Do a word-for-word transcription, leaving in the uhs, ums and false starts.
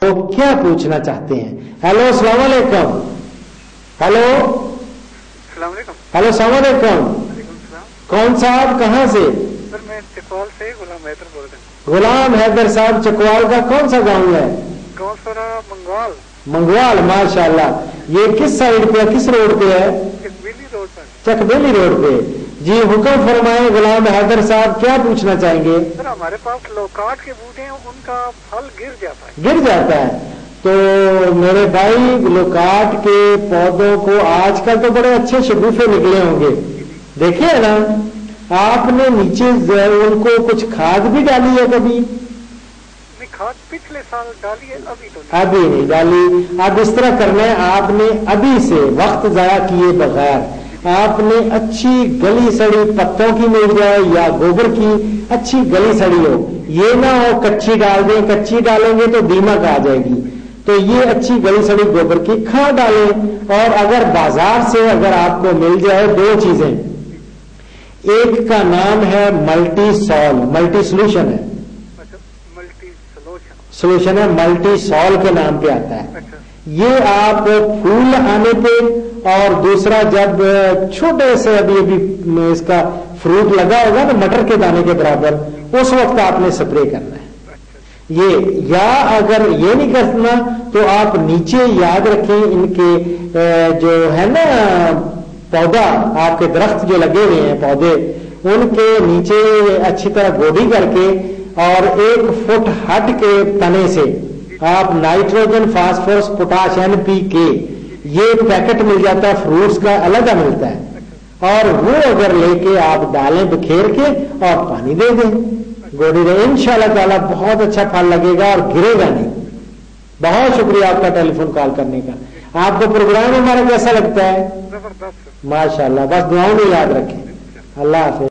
وہ کیا پوچھنا چاہتے ہیں؟ ہیلو السلام علیکم. ہیلو السلام علیکم. ہیلو السلام علیکم. وعلیکم السلام. کون صاحب کہاں سے؟ سر میں چکوال سے غلام حیدر بول رہا ہوں. غلام حیدر صاحب چکوال کا کون سا گاؤں ہے؟ گاؤں سرا منگوال. منگوال. ماشاء اللہ. یہ کس سائڈ پہ کس روڈ پہ ہے؟ چکبیلی روڈ پر. چکبیلی روڈ پہ. جی حکم فرمائیں غلام حیدر صاحب کیا پوچھنا چاہیں گے؟ سر ہمارے پاس لوکاٹ کے بوٹے ہیں, ان کا پھل گر جاتا ہے. گر جاتا ہے تو میرے بھائی لوکاٹ کے پودوں کو آج کل تو بڑے اچھے شگوفے نکلے ہوں گے, دیکھیے نا آپ نے نیچے ان کو کچھ کھاد بھی ڈالی ہے کبھی؟ کھاد پچھلے سال ڈالی ہے, ابھی تو نہیں. ابھی نہیں ڈالی. اب اس طرح کرنا ہے, آپ نے ابھی سے وقت ضائع کیے بغیر آپ نے اچھی گلی سڑی پتوں کی مل جائے یا گوبر کی اچھی گلی سڑی ہو, یہ نہ ہو کچی ڈال دیں, کچی ڈالیں گے تو دیمک آ جائے گی, تو یہ اچھی گلی سڑی گوبر کی کھاد ڈالیں. اور اگر بازار سے اگر آپ کو مل جائے دو چیزیں, ایک کا نام ہے ملٹی سال, ملٹی سولوشن ہے, سولوشن ہے ملٹی سال کے نام پہ آتا ہے. یہ آپ پھول آنے پہ اور دوسرا جب چھوٹے سے ابھی ابھی اس کا فروٹ لگا ہوگا نا مٹر کے دانے کے برابر, اس وقت آپ نے سپرے کرنا ہے یہ. یا اگر یہ نہیں کرنا تو آپ نیچے یاد رکھیں ان کے جو ہے نا پودا, آپ کے درخت جو لگے ہوئے ہیں پودے, ان کے نیچے اچھی طرح گوڈی کر کے اور ایک فٹ ہٹ کے تنے سے آپ nitrogen phosphorus potash N P K یہ پیکٹ مل جاتا ہے فروٹس کا الگ ملتا ہے, اور وہ اگر لے کے آپ ڈالیں بکھیر کے اور پانی دے دیں گوڈی دیں, انشاءاللہ تعالیٰ بہت اچھا پھل لگے گا اور گرے گا نہیں. بہت شکریہ آپ کا ٹیلی فون کال کرنے کا. آپ کو پروگرام ہمارا کیسا لگتا ہے؟ زبردست. ماشاءاللہ. بس دعاؤں میں یاد رکھیں. اللہ حافظ.